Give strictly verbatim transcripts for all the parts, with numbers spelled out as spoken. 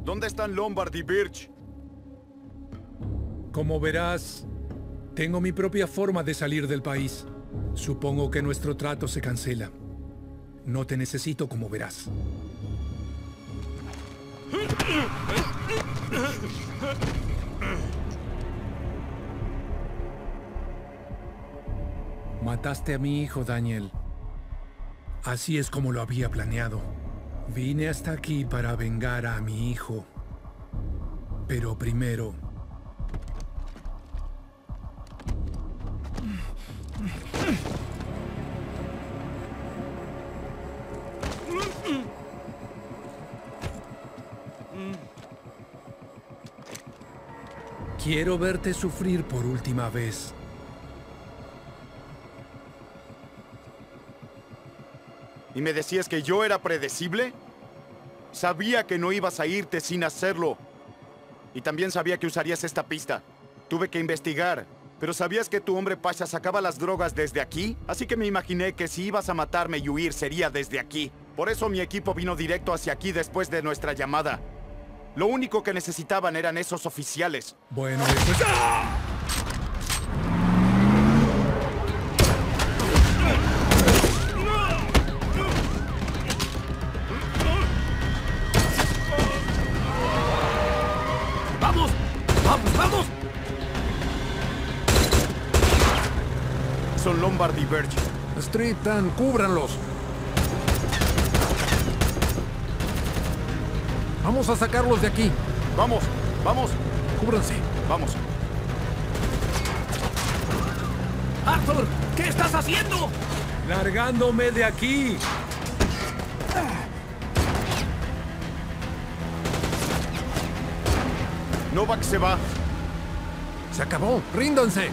¿Dónde están Lombard y Birch? Como verás, tengo mi propia forma de salir del país. Supongo que nuestro trato se cancela. No te necesito, como verás. Mataste a mi hijo, Daniel. Así es como lo había planeado. Vine hasta aquí para vengar a mi hijo. Pero primero... Quiero verte sufrir por última vez. ¿Y me decías que yo era predecible? Sabía que no ibas a irte sin hacerlo. Y también sabía que usarías esta pista. Tuve que investigar. Pero ¿sabías que tu hombre Pasha sacaba las drogas desde aquí? Así que me imaginé que si ibas a matarme y huir sería desde aquí. Por eso mi equipo vino directo hacia aquí después de nuestra llamada. Lo único que necesitaban eran esos oficiales. Bueno, eso es... ¡Ah! ¡Vamos! ¡Vamos, vamos! Son Lombard y Birch. Streetan, cúbranlos. Vamos a sacarlos de aquí. Vamos, vamos. Cúbranse. Vamos. ¡Arthur! ¿Qué estás haciendo? ¡Largándome de aquí! Novak se va. Se acabó. Ríndanse.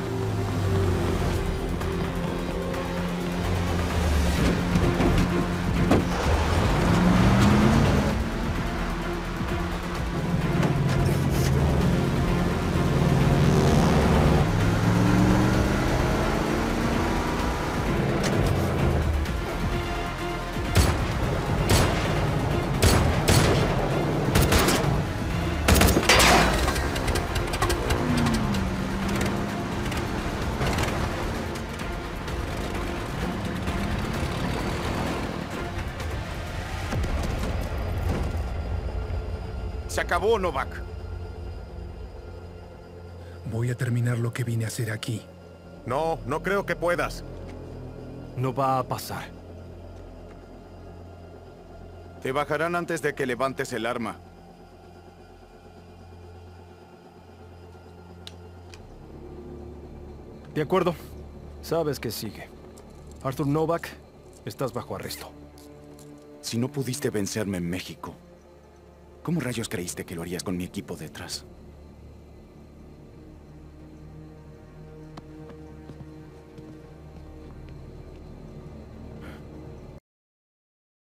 Se acabó, Novak. Voy a terminar lo que vine a hacer aquí. No, no creo que puedas. No va a pasar. Te bajarán antes de que levantes el arma. De acuerdo. Sabes que sigue. Arthur Novak, estás bajo arresto. Si no pudiste vencerme en México, ¿cómo rayos creíste que lo harías con mi equipo detrás?